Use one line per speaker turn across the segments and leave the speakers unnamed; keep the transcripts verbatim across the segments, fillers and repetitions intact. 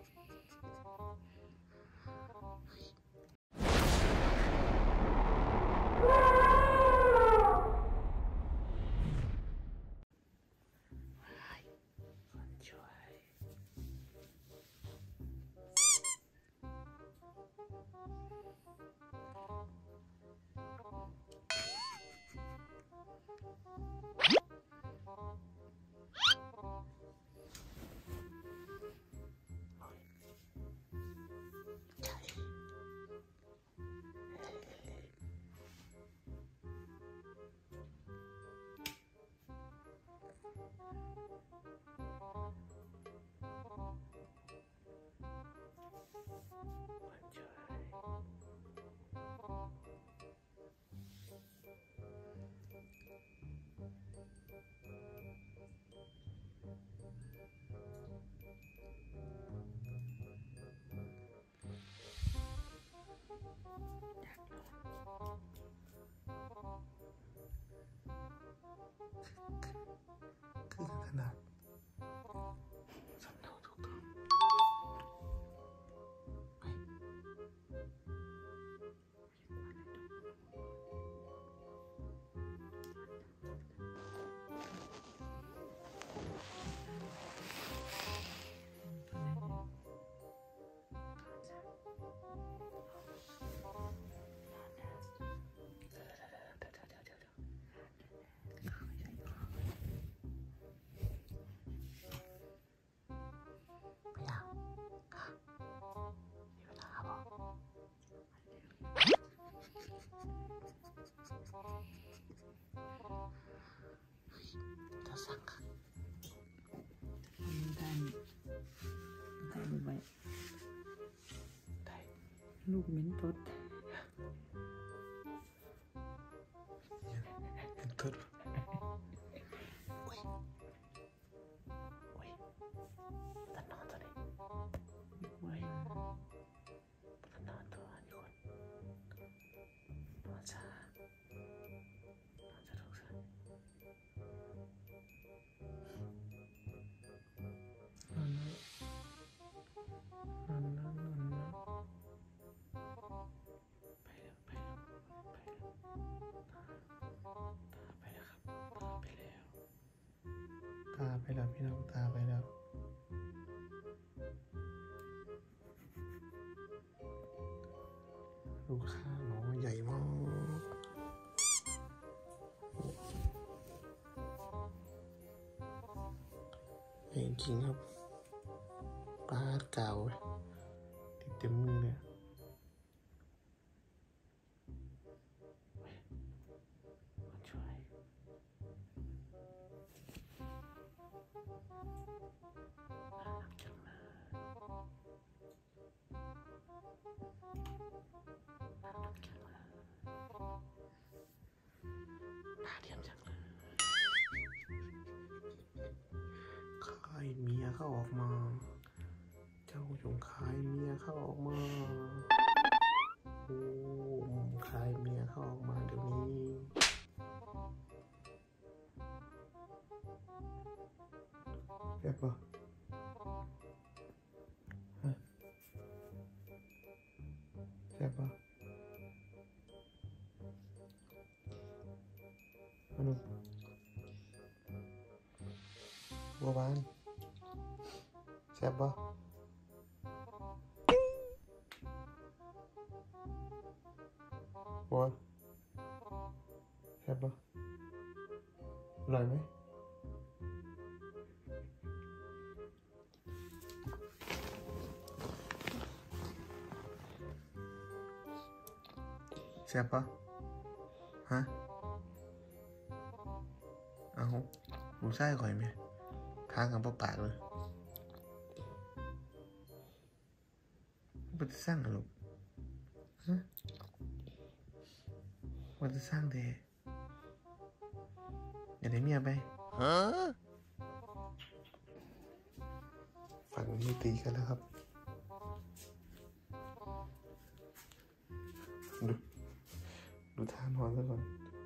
คือขนาดสำเนาถูกต้องจะสั่งค่ะได้ได้ดูไหมได้ลูกเหม็นตดเหม็นตดอุ้ยอุ้ยตัดนอนตัวนี้อุ้ยตัดนอนตัวนี้คนนอนช้านอนจะถูกใส่นอนนอนนอนนอนไปแล้วไปแล้วไปแล้วตาไปแล้วครับตาไปแล้วตาไปแล้วพี่น้องตาไปแล้วลูกค้าน้องใหญ่มากใหญ่จริงครับปลาเก่าติดเต็มมือเลยมาช่วยน่ารักจังเลยน่ารักจังเลยน่าเทียมจังเลยคายเมียเขาออกมาเจ้าจงคายเมียเขาออกมาโอ้คายเมียเขาออกมาเดี๋ยวนี้แซ่บปะฮะแซ่บปะมาดูบัวบานแซ่บปะบัวแซ่บปะอร่อยไหมแซ่บปะฮะเอาหมูไส้ก่อยไหมค้างกับปากเลยมันจะสร้างหรอลูกฮะมันจะสร้างเดอย่าได้เมียไปฮะฝั่งนี้ตีกันแล้วครับดูดูท่านอนซะก่อน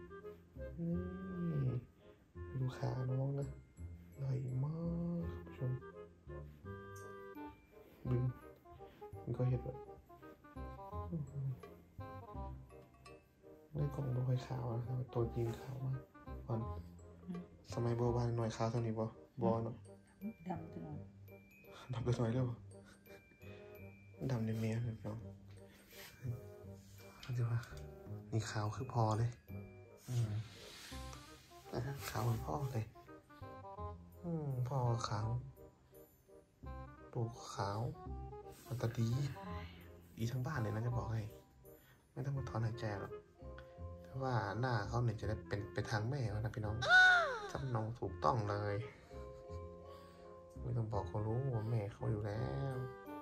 นี่ดูขาน้องนะใหญ่มากคุณผู้ชมบึ้ง
ขาวนะครับตัวจริงขาวมากก่อนสมัยโบราณหน่อยขาวเท่านี้บ่บอเนาะ
ดำตลอด
ดำไปหน่อยแล้วบ่ดำในเมียนะพี่น้องเขาจะว่านี่ขาวคือพอเลยอืมนะขาวเหมือนพ่อเลยอืมพ่อขาวตัวขาวมันตาดีดีทั้งบ้านเลยนะจะบอกให้ไม่ต้องมาถอนหายใจหรอกแต่ว่าหน้าเขาเนี่ยจะได้เป็นไปทางแม่แล้วนะพี่น้องจำนองถูกต้องเลยไม่ต้องบอกเขารู้ว่าแม่เขาอยู่แล้ว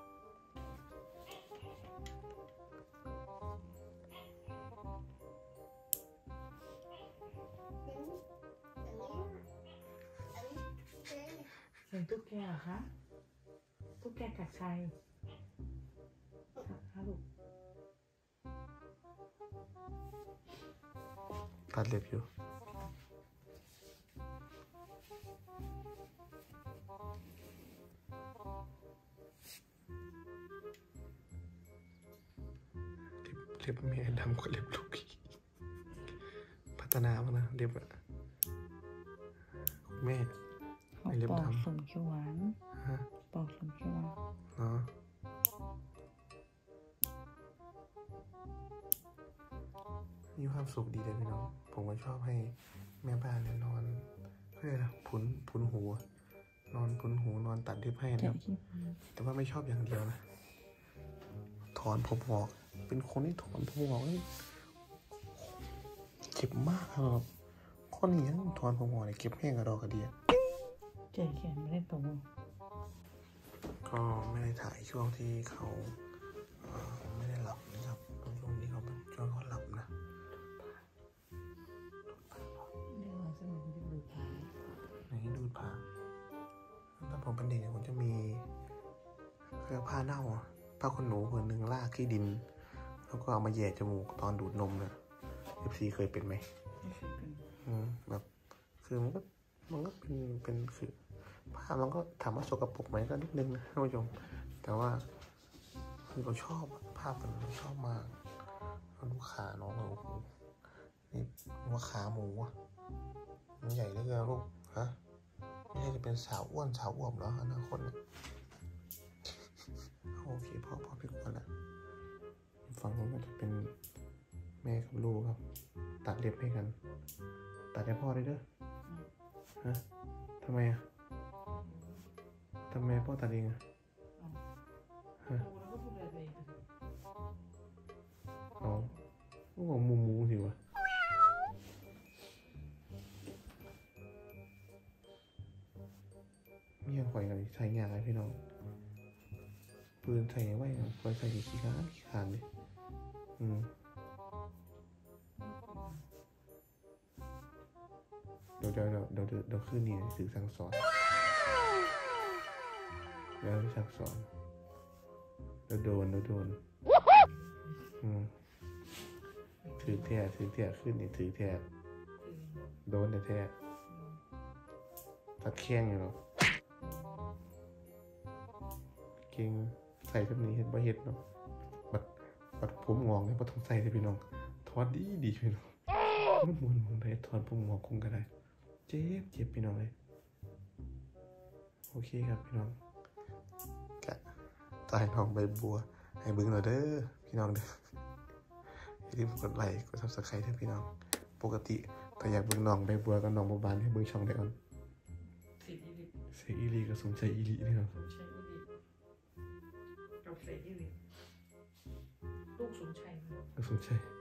เสียงตุ๊กแกเหรอคะตุ๊กแกกัดใครคะลูก
ตัดเล็บอยู่เล็บแม่ดำกว่าเล็บลูกอีกพัฒนามานะเล็บอะแม่
เขาปอกสมเขียวหวานปอกสมเขียวหวาน
เนาะมีความสุขดีเลยพี่น้องผมก็ชอบให้แม่บ้านเนี่ยนอนเพื่อพุนพุนหูนอนพุนหูนอนตัดเล็บให้นะครับแต่ว่าไม่ชอบอย่างเดียวนะถอนผมออกเป็นคนที่ถอนผมออกนี่เจ็บมากครับคนนี้ยังถอนผมออกเนี่ยเก็บแห้งกระดอกกระเดีย
เจ็บแขนไม่ได้ตัว
ก็ไม่ได้ถ่ายช่วงที่เขาไม่ได้หลับนะครับช่วงนี้เขาเป็นช่วงเขาหลับนะ
เดี๋ยวเราจะมาดูผา
ในนี้ดูผาถ้าผมเป็นเด็กผมจะมีเครื่องผ้าเน่าผ้าขนหนูผืนหนึ่งลากที่ดินแล้วก็เอามาแย่จมูกตอนดูดนมนะเอฟซีเคยเป็นไหม
ไม่เคยเป็น
อืมแบบคือมันก็มันก็เป็นเป็นคือผ้ามันก็ถามว่าสกปรกไหมก็นิดนึงนะท่านผู้ชมแต่ว่าคือเราชอบภาพมันเราชอบมากเราดูขาน้องเราโอ้โหนี่ว่าขาหมูอ่ะมันใหญ่เหลือเกินลูกฮะไม่ใช่จะเป็นสาวอ้วนสาวอ้วนเหรออนาคตเนี่ยโอเคพ่อพ่อพี่ก่อนละฝั่งนู้นก็จะเป็นแม่กับลูกครับตัดเล็บให้กันตัดให้พ่อได้เด้อฮะทำไมอ่ะทำไมพ่อตัดเองอ่ะฮะอ๋อก็บอกมูมูสิวะมีอย่างข่อยกันใส่งานอะไรพี่น้องปืนใส่ไว้ข่อยใส่ขี้ขาขี้ขานดิอืมเดี๋ยวเดี๋ยวเดี๋ยวเดี๋ยวเดี๋ยวคืนนี้สื่อสั่งสอนแล้วสั่งสอนเดี๋ยวโดนเดี๋ยวโดนอืมถือแท้ถือแท้ขึ้นนี่ถือแท้โดนแต่แท้ตัดแข้งอยู่หรอเก่งใส่แบบนี้เห็นบ่เห็นเนาะบัดบัดผมงอกเนี่ยบ่ต้องใส่เลยพี่น้องถอดดีดีพี่น้องมันมวนมวนไปถอดผมงอกคงก็ได้เจ็บเจ็บพี่น้องเลยโอเคครับพี่น้องกะตายน้องใบบัวให้เบิ่งหน่อยเด้อพี่น้องเด้ออย่าลืมกดไลค์กด ซับสไครบ์ ให้พี่น้องปกติถ้าอยากเบิ่งน้องใบบัวกับน้องบัวบานให้เบิ่งช่องได้ก่อนเสกอีลีกับสมใจอีลีนี่ครับ
สมชัยอีลีกับเสกอีลีลูกสมชัย
กับสมชัย